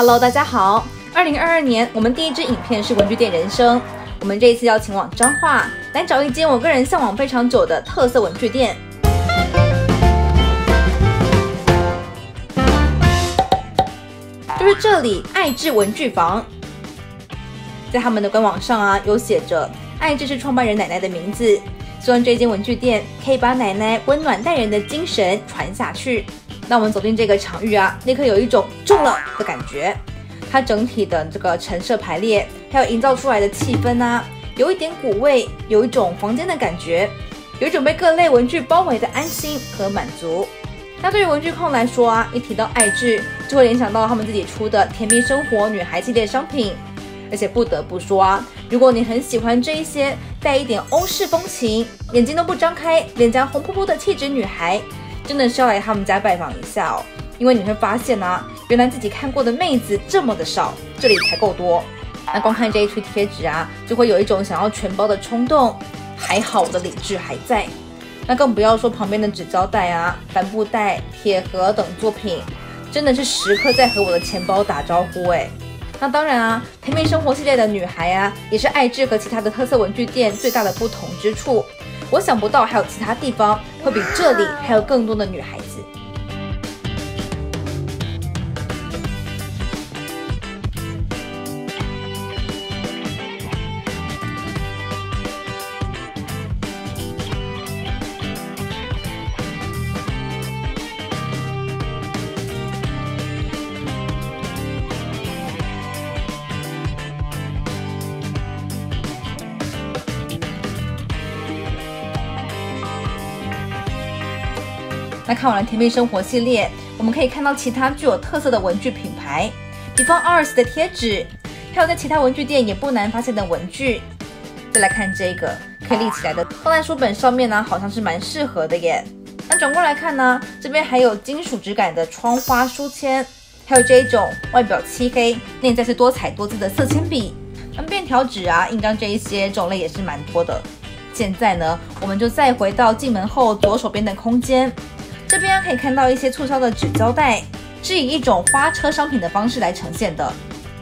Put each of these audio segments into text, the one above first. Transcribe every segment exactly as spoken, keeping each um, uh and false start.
Hello， 大家好。二零二二年，我们第一支影片是文具店人生。我们这一次要前往彰化，来找一间我个人向往非常久的特色文具店。就是这里，爱智文具房。在他们的官网上啊，有写着爱智是创办人奶奶的名字，希望这间文具店可以把奶奶温暖待人的精神传下去。那我们走进这个场域啊，立刻有一种中了的感觉。它整体的这个陈设排列，还有营造出来的气氛啊，有一点古味，有一种房间的感觉，有一种被各类文具包围的安心和满足。那对于文具控来说啊，一提到爱智，就会联想到他们自己出的甜蜜生活女孩系列商品。而且不得不说啊，如果你很喜欢这一些带一点欧式风情，眼睛都不张开，脸颊红扑扑的气质女孩，真的是要来他们家拜访一下哦。因为你会发现啊，原来自己看过的妹子这么的少，这里才够多。那光看这一区贴纸啊，就会有一种想要全包的冲动。还好我的理智还在。那更不要说旁边的纸胶带啊、帆布袋、铁盒等作品，真的是时刻在和我的钱包打招呼哎。那当然啊，甜蜜生活系列的女孩啊，也是爱智和其他的特色文具店最大的不同之处。我想不到还有其他地方会比这里还有更多的女孩子。那看完了甜蜜生活系列，我们可以看到其他具有特色的文具品牌，比方 A R S 的贴纸，还有在其他文具店也不难发现的文具。再来看这个可以立起来的，放在书本上面呢，好像是蛮适合的耶。那转过来看呢，这边还有金属质感的窗花书签，还有这一种外表漆黑，内在是多彩多姿的色铅笔。那便条纸啊、印章这一些种类也是蛮多的。现在呢，我们就再回到进门后左手边的空间。这边可以看到一些促销的纸胶带，是以一种花车商品的方式来呈现的。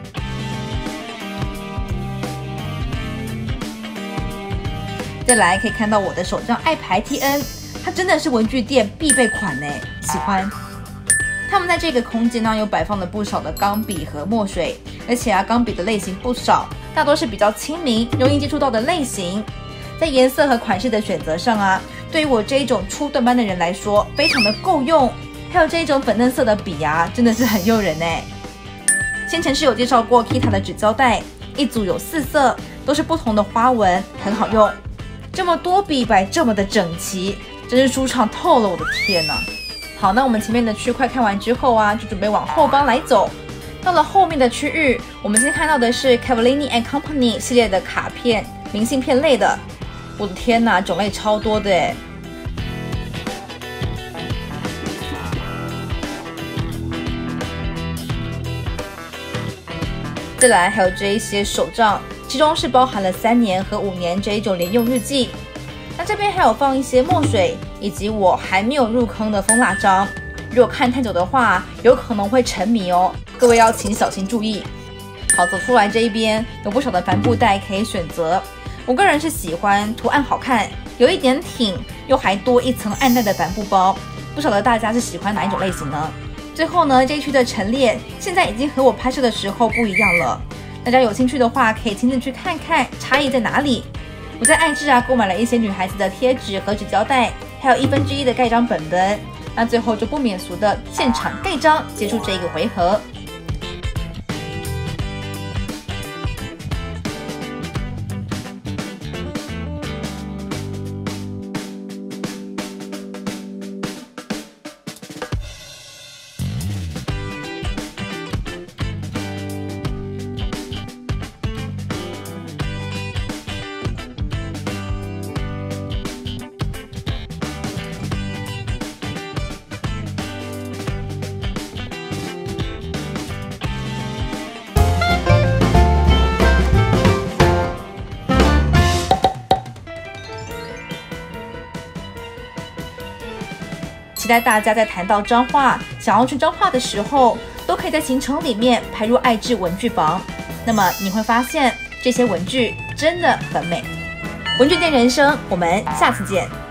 再来可以看到我的手账爱牌 T N， 它真的是文具店必备款呢，喜欢。他们在这个空间呢，有摆放了不少的钢笔和墨水，而且啊，钢笔的类型不少，大多是比较亲民、容易接触到的类型。在颜色和款式的选择上啊，对于我这一种初段班的人来说，非常的够用。还有这一种粉嫩色的笔啊，真的是很诱人哎。先前是有介绍过 Kita 的纸胶带，一组有四色，都是不同的花纹，很好用。这么多笔摆这么的整齐，真是舒畅透了，我的天哪！好，那我们前面的区块看完之后啊，就准备往后方来走。到了后面的区域，我们先看到的是 Cavallini and Company 系列的卡片、明信片类的。我的天哪，种类超多的耶！再来还有这一些手账，其中是包含了三年和五年这一种连用日记。那这边还有放一些墨水，以及我还没有入坑的蜂蜡章。如果看太久的话，有可能会沉迷哦，各位要请小心注意。好，走出来这一边有不少的帆布袋可以选择。我个人是喜欢图案好看，有一点挺，又还多一层暗淡的帆布包。不晓得大家是喜欢哪一种类型呢？最后呢，这一区的陈列现在已经和我拍摄的时候不一样了。大家有兴趣的话，可以亲自去看看差异在哪里。我在爱智啊购买了一些女孩子的贴纸和纸胶带，还有一分之一的盖章本本。那最后就不免俗的现场盖章，结束这一个回合。 待大家在谈到彰化、想要去彰化的时候，都可以在行程里面排入爱智文具房。那么你会发现这些文具真的很美。文具店人生，我们下次见。